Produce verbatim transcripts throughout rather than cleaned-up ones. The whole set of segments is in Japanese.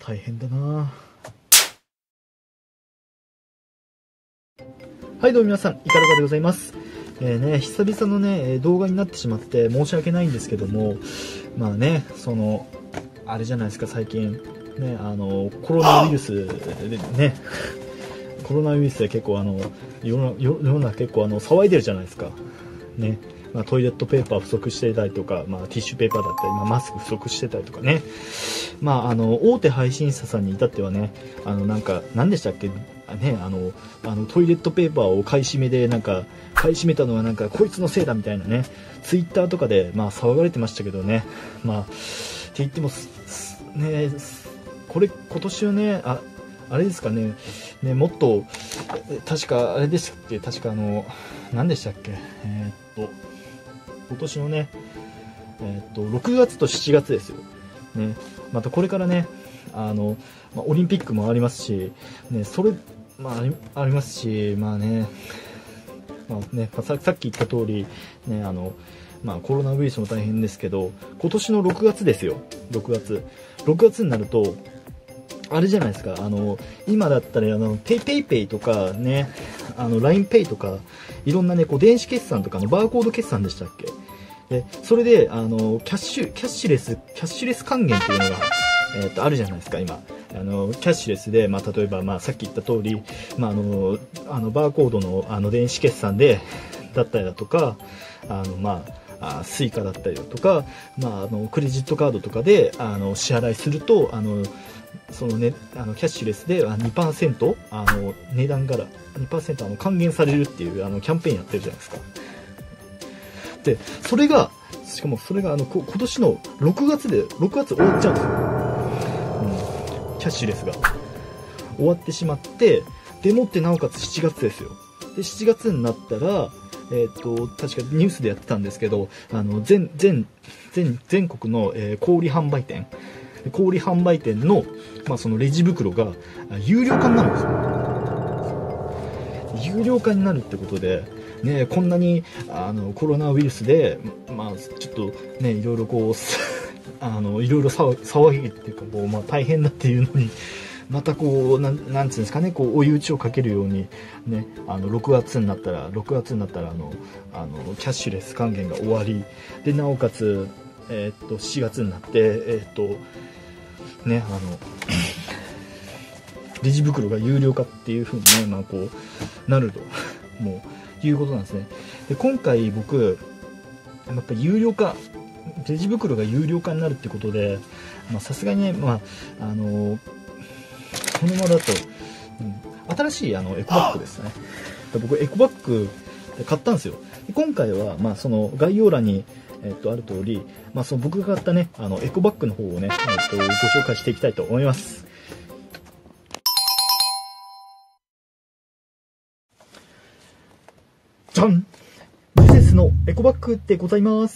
大変だな。はい、どうも皆さん、イカルカでございます。えーね、久々のね、動画になってしまって申し訳ないんですけども、まあね、その、あれじゃないですか、最近、ね、あの、コロナウイルスでね、コロナウイルスで結構あの、世の世の中結構あの、騒いでるじゃないですか。ね。まあ、トイレットペーパー不足してたりとか、まあ、ティッシュペーパーだったり、まあ、マスク不足してたりとかね。まあ、あの、大手配信者さんに至ってはね、あの、なんか、何でしたっけ、ね、あの、あの、トイレットペーパーを買い占めで、なんか、買い占めたのはなんか、こいつのせいだみたいなね、ツイッターとかで、まあ、騒がれてましたけどね。まあ、って言っても、ね、これ、今年はね、あ、あれですかね、ね、もっと、確か、あれでしたっけ、確かあの、何でしたっけ、えー、っと、今年のね、えー、っと、ろくがつとしちがつですよ。ね、またこれからね、あの、まあ、オリンピックもありますし、ね、それ、まあ、あり、ありますし、まあね、まあね、さ, さっき言った通り、ね、あの、まあ、コロナウイルスも大変ですけど、今年のろくがつですよ、ろくがつ。ろくがつになると、あれじゃないですか、あの、今だったら、あの、ペイペイペイとかね、あの、ラインペイとか、いろんなね、こう、電子決済とかのバーコード決済でしたっけ？で、それで、あの、キャッシュ、キャッシュレス、キャッシュレス還元っていうのが、えっと、あるじゃないですか、今。あの、キャッシュレスで、まあ、例えば、まあ、さっき言った通り、まあ、あの、あの、バーコードの、あの、電子決済で、だったりだとか、あの、まあ、あスイカだったりだとか、まあ、あの、クレジットカードとかで、あの、支払いすると、あの、そのね、あのキャッシュレスで にパーセント あの値段から にパーセント あの還元されるっていうあのキャンペーンやってるじゃないですか。で、それが、しかもそれがあの今年のろくがつで、ろくがつ終わっちゃうんですよ。うん、キャッシュレスが終わってしまって、でもってなおかつしちがつですよ。で、しちがつになったら、えっと、確かニュースでやってたんですけど、あの全、全、全、全国の、えー、小売販売店、小売販売店の、まあ、そのレジ袋が有料化になるんですよ。有料化になるってことで、ね、こんなにあのコロナウイルスで、まあ、ちょっとね、いろいろこう、あのいろいろ騒騒ぎっていうかこう、まあ、大変だっていうのに、またこう、なん、なんつうんですかね、こう、追い打ちをかけるように、ね、あの、ろくがつになったら、ろくがつになったら、あの、あの、キャッシュレス還元が終わり、で、なおかつ、えー、っと、しちがつになって、えー、っと、ね、あのレジ袋が有料化っていう風にね、まあ、こうなるともういうことなんですね。で、今回僕やっぱり有料化、レジ袋が有料化になるってことで、さすがにね、まあ、あのこのままだと、うん、新しいあのエコバッグですね。で、僕エコバッグ買ったんですよ。で、今回は、まあ、その概要欄にえっと、ある通り、まあ、その僕が買ったね、あの、エコバッグの方をね、えっと、ご紹介していきたいと思います。じゃん！ミセスのエコバッグでございます。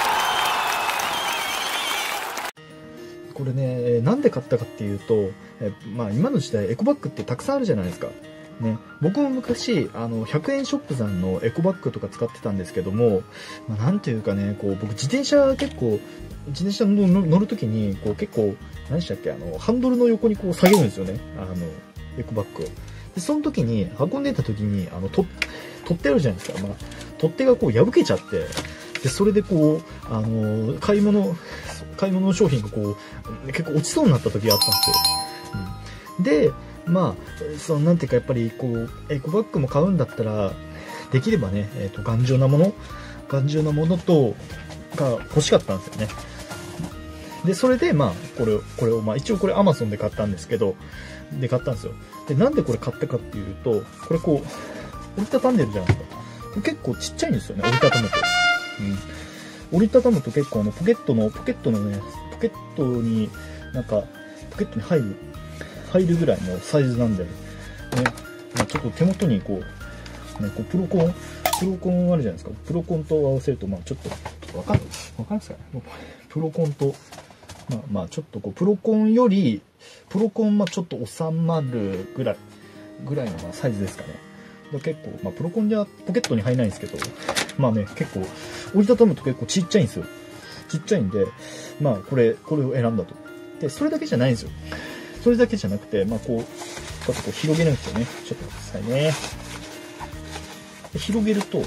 これね、なんで買ったかっていうと、えまあ、今の時代エコバッグってたくさんあるじゃないですか。ね、僕も昔あのひゃくえんショップさんのエコバッグとか使ってたんですけども、まあ、なんていうかね、こう僕自転車結構自転車の乗るときにこう結構何でしたっけ、あのハンドルの横にこう下げるんですよね、あのエコバッグを。でその時に運んでた時にあのと取っ手あるじゃないですか、まあ、取っ手がこう破けちゃって、でそれでこうあの買い物買い物の商品がこう結構落ちそうになった時があったんですよ。うん、でまあ、そのなんていうかやっぱりこうエコバッグも買うんだったらできればね、えーと、頑丈なもの頑丈なものとが欲しかったんですよね。でそれでまあこれこれをまあ一応これ アマゾン で買ったんですけど、で買ったんですよ。でなんでこれ買ったかっていうと、これこう折りたたんでるじゃないですか。結構ちっちゃいんですよね、折りたたむと。うん、折りたたむと結構あのポケットのポケットのねポケットになんかポケットに入る入るぐらいのサイズなんで、ね、ちょっと手元にこう、ね、こうプロコン、プロコンあるじゃないですか。プロコンと合わせると、まあちょっと、わかる、わかりますかね。プロコンと、まあまあちょっとこう、プロコンより、プロコンまあちょっと収まるぐらい、ぐらいのまあサイズですかね。結構、まあプロコンじゃポケットに入らないんですけど、まあね、結構、折りたたむと結構ちっちゃいんですよ。ちっちゃいんで、まあこれ、これを選んだと。 で、それだけじゃないんですよ。それだけじゃなくて、まあこう、こうやってこう広げるんですよね。ちょっと待ってくださいね。で広げると、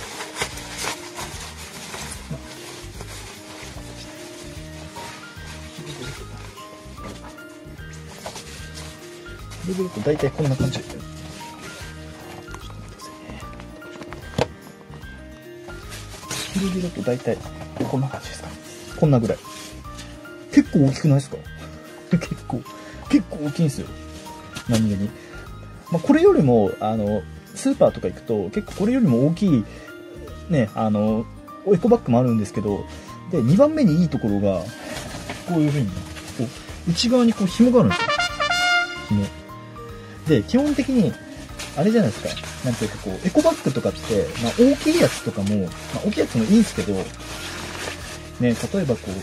広げると大体こんな感じで。広げると大体こんな感じですか。こんなぐらい。結構大きくないですか？結構、結構大きいんですよ。何気に。まあ、これよりも、あの、スーパーとか行くと、結構これよりも大きい、ね、あの、エコバッグもあるんですけど、で、にばんめにいいところが、こういう風にね、こう、内側にこう紐があるんですよ。紐。で、基本的に、あれじゃないですか。なんていうかこう、エコバッグとかって、まあ大きいやつとかも、まあ大きいやつもいいんですけど、ね、例えばこう、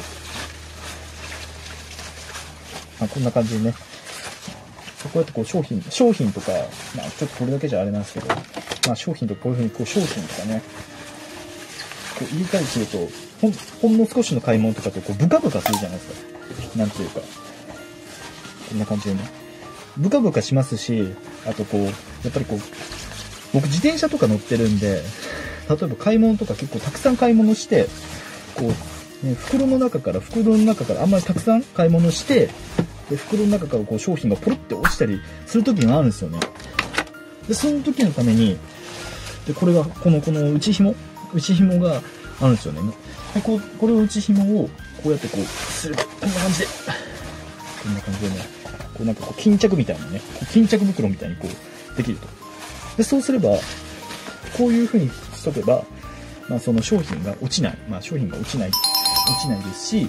まあこんな感じでね、こうやってこう商品、商品とか、まあちょっとこれだけじゃあれなんですけど、まあ商品とかこういう風にこう商品とかね、こう入れたりすると、ほん、ほんの少しの買い物とかとこうブカブカするじゃないですか。なんていうか、こんな感じでね。ブカブカしますし、あとこう、やっぱりこう、僕自転車とか乗ってるんで、例えば買い物とか結構たくさん買い物して、こう、ね、袋の中から、袋の中からあんまりたくさん買い物して、で、袋の中からこう商品がポロって落ちたりする時があるんですよね。で、その時のために、で、これが、この、この内紐内紐があるんですよね。で、こう、これを内紐を、こうやってこう、すると、こんな感じで、こんな感じでね、こうなんかこう巾着みたいなね、巾着袋みたいにこう、できると。で、そうすれば、こういう風にしとけば、まあその商品が落ちない。まあ商品が落ちない。落ちないですし、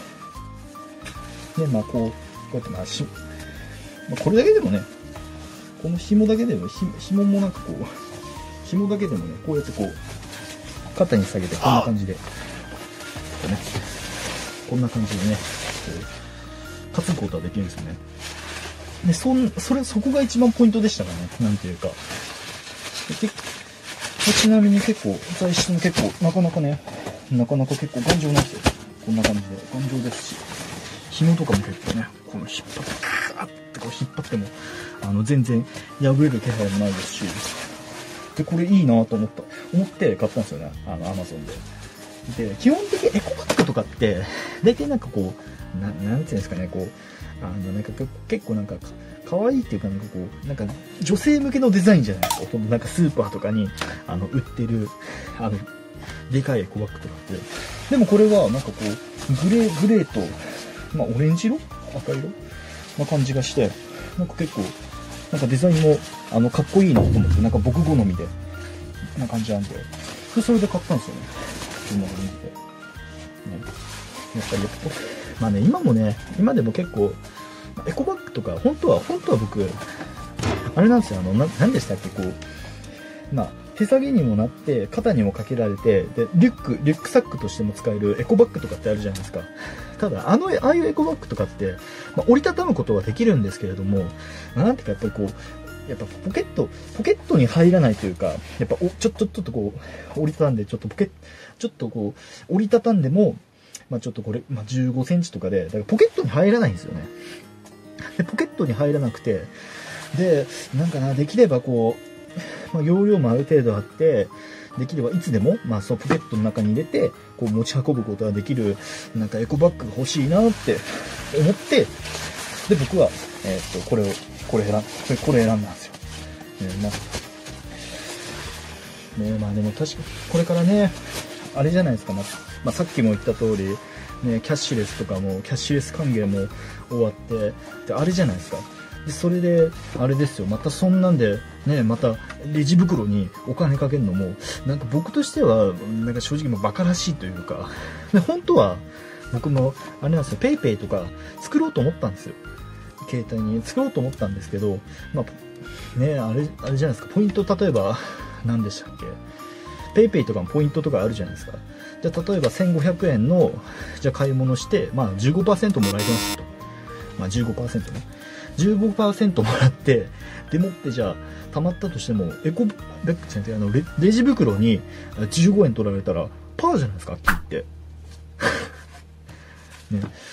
で、まあこう、こうやってまあし、まあ、これだけでもね、この紐だけでも、ひ紐もなんかこう、紐だけでもね、こうやってこう、肩に下げてこんな感じで、こうね、こんな感じでね、こう、担ぐことができるんですよね。で、そん、それ、そこが一番ポイントでしたかね。なんていうか。でちなみに結構、材質も結構、なかなかね、なかなか結構頑丈なんですよ。こんな感じで。頑丈ですし。紐とかも結構ね、この引っ張って、ガーってこう引っ張っても、あの、全然破れる気配もないですし。で、これいいなと思った。思って買ったんですよね。あの、アマゾンで。で、基本的にエコバッグとかって、大体なんかこう、な、なんていうんですかね、こう、あの、なんか結構なんか、かわいいっていうかなんかこう、なんか女性向けのデザインじゃないですか。なんかスーパーとかに、あの、売ってる、あの、でかいエコバッグとかって。でもこれはなんかこう、グレー、グレーと、まあオレンジ色赤色な感じがして、なんか結構、なんかデザインも、あの、かっこいいなと思って、なんか僕好みで、な感じなんで、でそれで買ったんですよね。こんな感じで。ね、やっぱりやっぱ、まあね、今もね、今でも結構、エコバッグとか、本当は、本当は僕、あれなんですよ、あの、な、なんでしたっけ、こう、まあ、手提げにもなって、肩にもかけられて、で、リュック、リュックサックとしても使えるエコバッグとかってあるじゃないですか。ただ、あの、ああいうエコバッグとかって、まあ、折りたたむことはできるんですけれども、なんていうか、やっぱりこう、やっぱポケット、ポケットに入らないというか、やっぱお、ちょっと、ちょっとこう、折りたたんで、ちょっとポケット、ちょっとこう、折りたたんでも、まあちょっとこれ、まあじゅうごセンチとかで、だからポケットに入らないんですよね。で、ポケットに入らなくて、で、なんかな、できればこう、まあ容量もある程度あって、できればいつでも、まあそう、ポケットの中に入れて、こう持ち運ぶことができる、なんかエコバッグが欲しいなって思って、で、僕は、えー、っと、これを、これ選ん、これ、これ選んだんですよ。ね、まあ、ね、まあでも確か、これからね、あれじゃないですか、まあ、まあ、さっきも言った通り、ね、キャッシュレスとかも、キャッシュレス還元も終わって、で、あれじゃないですか。で、それで、あれですよ、またそんなんで、ね、また、レジ袋にお金かけるのも、なんか僕としては、なんか正直もうバカらしいというか、で、本当は、僕も、あれなんですよ、ペイペイとか作ろうと思ったんですよ。携帯に作ろうと思ったんですけど、まあ、ね、あれ、あれじゃないですか、ポイント、例えば、何でしたっけ、ペイペイとかもポイントとかあるじゃないですか。じゃあ例えばせんごひゃくえんの、じゃあ買い物して、まあ じゅうごパーセント もらえますと。まあ じゅうごパーセント ね。じゅうごパーセント もらって、でもってじゃあ、貯まったとしても、エコバッグ先生、あのレ、レジ袋にじゅうごえん取られたら、パーじゃないですか、切って。ね。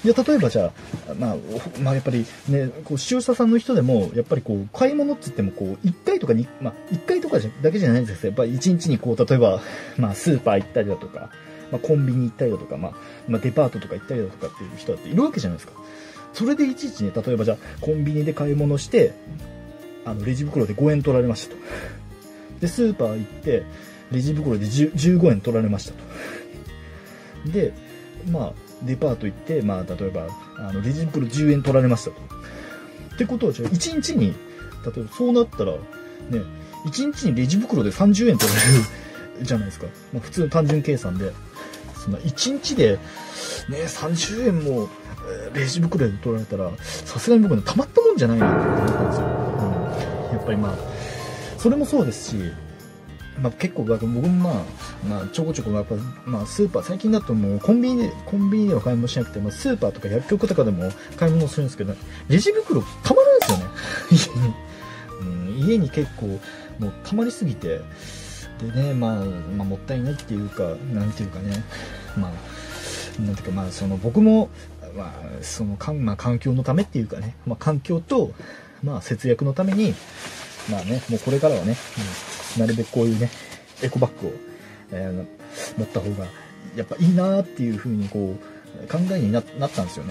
いや、例えばじゃあ、まあ、まあ、やっぱりね、こう、視聴者さんの人でも、やっぱりこう、買い物って言っても、こう、いっかいとかに、まあ、いっかいとかだけじゃないんですよ。やっぱりいちにちにこう、例えば、まあ、スーパー行ったりだとか、まあ、コンビニ行ったりだとか、まあ、まあ、デパートとか行ったりだとかっていう人だっているわけじゃないですか。それでいちいちね、例えばじゃあ、コンビニで買い物して、あの、レジ袋でごえん取られましたと。で、スーパー行って、レジ袋でじゅうごえん取られましたと。で、まあ、デパート行って、まあ、例えば、あの、レジ袋じゅうえん取られましたと。ってことは、じゃあ、いちにちに、例えばそうなったら、ね、いちにちにレジ袋でさんじゅうえん取られるじゃないですか。まあ、普通の単純計算で。そんないちにちで、ね、さんじゅうえんも、レジ袋で取られたら、さすがに僕ね、たまったもんじゃないなって思ったんですよ。うん、やっぱりまあ、それもそうですし、まあ、結構僕もまあ、まあ、ちょこちょこやっぱ、まあ、スーパー最近だともうコンビニでコンビニでは買い物しなくて、まあ、スーパーとか薬局とかでも買い物するんですけど、レジ袋たまるんですよね。家に、うん、家に結構もうたまりすぎて、でね、まあ、まあ、もったいないっていうか、なんていうかね、まあ、なんていうか、まあ、その僕も、まあ、そのかん、まあ、環境のためっていうかね、まあ、環境と、まあ、節約のために、まあね、もうこれからはね、うん、なるべくこういうね、エコバッグを、えー、持った方が、やっぱいいなーっていう風にこう、考えに な, なったんですよね。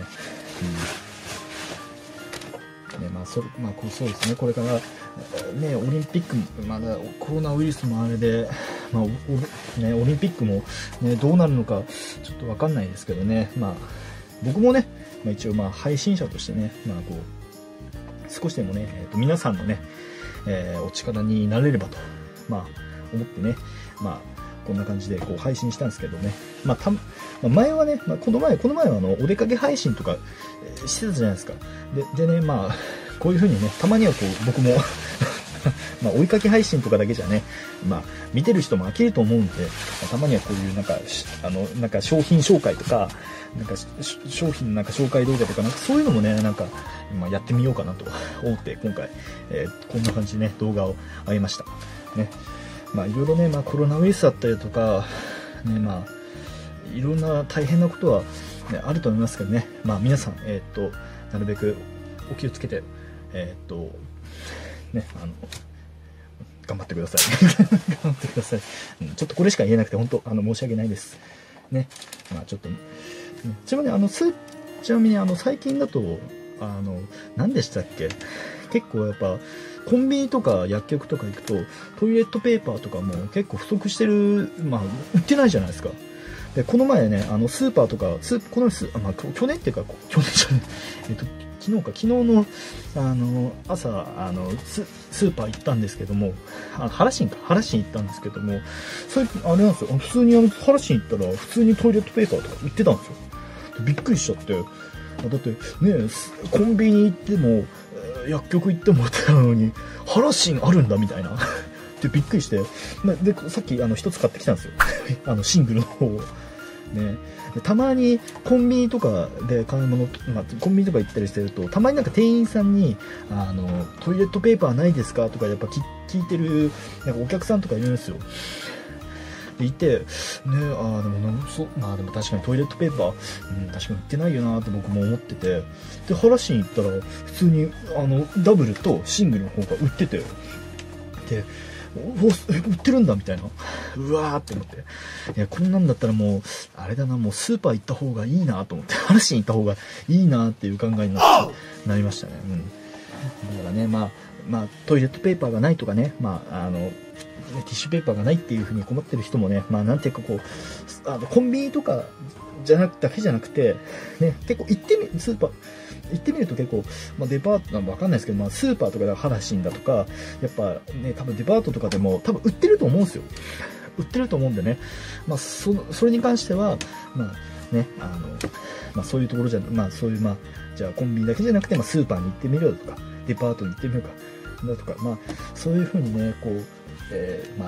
うん、ね、まあ、それ、まあ、こうそうですね、これから、ね、オリンピック、まだコロナウイルスもあれで、まあ、おね、オリンピックも、ね、どうなるのか、ちょっとわかんないですけどね、まあ、僕もね、まあ、一応まあ配信者としてね、まあこう、少しでもね、えー、と皆さんのね、えー、お力になれればと、まあ思ってね、まあこんな感じでこう配信したんですけどね、まあた、まあ、前はね、まあ、この前、この前はあの、お出かけ配信とか、えー、してたじゃないですか。で、でね、まあ、こういう風にね、たまにはこう、僕も、まあ、追いかけ配信とかだけじゃね、まあ、見てる人も飽きると思うんで、まあ、たまにはこういうなんか、あの、なんか商品紹介とか、なんか商品のなんか紹介動画とか、なんかそういうのもね、なんか、まあ、やってみようかなと思って、今回、えー、こんな感じでね、動画を上げました。ね。まあ、いろいろね、まあ、コロナウイルスだったりとか、ね、まあ、いろんな大変なことは、ね、あると思いますけどね、まあ、皆さん、えー、っと、なるべくお気をつけて、えー、っと、ね、あの、頑張ってください。頑張ってください、うん。ちょっとこれしか言えなくて、本当、あの、申し訳ないです。ね。まあ、ちょっと、ね、ちなみに、あの、スちなみに、あの、最近だと、あの、何でしたっけ？結構やっぱ、コンビニとか薬局とか行くと、トイレットペーパーとかも結構不足してる、まあ、売ってないじゃないですか。で、この前ね、あの、スーパーとか、スこのス、まあ、去年っていうか、去年じゃない、えっと、昨日か、昨日の、あの、朝、あの、ス、スーパー行ったんですけども、あ、原新か、原新行ったんですけども、それ、あれなんですよ、普通にあの、原新行ったら、普通にトイレットペーパーとか売ってたんですよ。びっくりしちゃって、だってね、コンビニ行っても、薬局行っても売ってたのに、原新あるんだみたいな。で、びっくりして、で、さっき、あの、一つ買ってきたんですよ。あの、シングルの方を。ね。たまにコンビニとかで買い物、まあ、コンビニとか行ったりしてると、たまになんか店員さんに、あの、トイレットペーパーないですかとかやっぱ聞いてる、なんかお客さんとかいるんですよ。で、いて、ね、ああ、でも、そまあでも確かにトイレットペーパー、うん、確かに売ってないよなって僕も思ってて、で、原市に行ったら、普通に、あの、ダブルとシングルの方が売ってて、で、お売ってるんだみたいな。うわーって思って。いや、こんなんだったらもう、あれだな、もうスーパー行った方がいいなと思って、話に行った方がいいなっていう考えになって、なりましたね。うん。だからね、まあ、まあ、トイレットペーパーがないとかね、まあ、あの、ティッシュペーパーがないっていう風に困ってる人もね、まあ、なんていうかこう、あの、コンビニとかじゃなく、だけじゃなくて、ね、結構行ってみ、スーパー、行ってみると結構、まあ、デパート、わかんないですけど、まあ、スーパーとかでハラシンだとか、やっぱね、多分デパートとかでも多分売ってると思うんですよ。売ってると思うんでね、まあ、その、それに関しては、まあ、ね、あの、まあ、そういうところじゃ、まあ、そういう、まあ、じゃあコンビニだけじゃなくて、まあ、スーパーに行ってみるとか、デパートに行ってみるか、だとか、まあ、そういう風にね、こう、えー、まあ、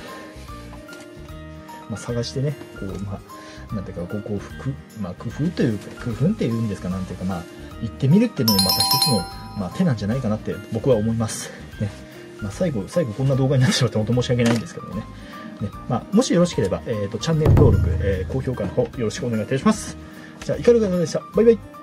まあ、探してね、こう、まあ、なんていうか、こう、こう、まあ、工夫というか、工夫っていうんですか、なんていうか、まあ、行ってみるっていうのもまた一つの、まあ、手なんじゃないかなって僕は思います。ね。まあ、最後、最後こんな動画になってしまって本当申し訳ないんですけどね。ね。まあ、もしよろしければ、えっと、チャンネル登録、えー、高評価の方よろしくお願いいたします。 じゃあイカルガでした。バイバイ。